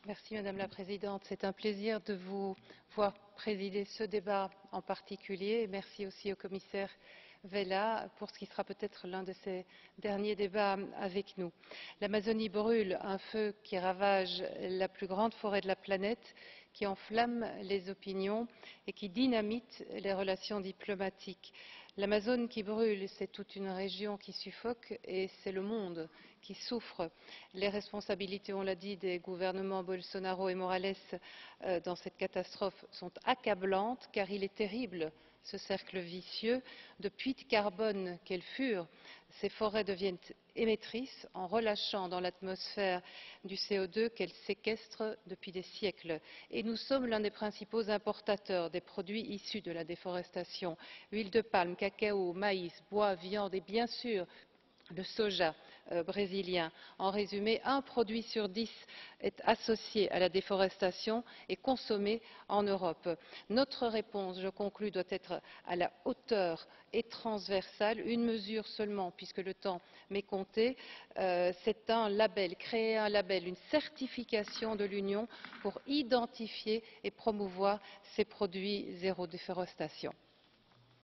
Merci Madame la Présidente. C'est un plaisir de vous voir présider ce débat en particulier. Merci aussi au commissaire Vella pour ce qui sera peut-être l'un de ses derniers débats avec nous. L'Amazonie brûle, un feu qui ravage la plus grande forêt de la planète, qui enflamme les opinions et qui dynamite les relations diplomatiques. L'Amazone qui brûle, c'est toute une région qui suffoque et c'est le monde qui souffre. Les responsabilités, on l'a dit, des gouvernements Bolsonaro et Morales dans cette catastrophe sont accablantes car il est terrible ce cercle vicieux. De puits de carbone qu'elles furent, ces forêts deviennent émettrices en relâchant dans l'atmosphère du CO2 qu'elles séquestrent depuis des siècles. Et nous sommes l'un des principaux importateurs des produits issus de la déforestation. Huile de palme, cacao, maïs, bois, viande et bien sûr le soja brésilien. En résumé, un produit sur 10 est associé à la déforestation et consommé en Europe. Notre réponse, je conclus, doit être à la hauteur et transversale. Une mesure seulement, puisque le temps m'est compté, c'est un label, créer un label, une certification de l'Union pour identifier et promouvoir ces produits zéro déforestation.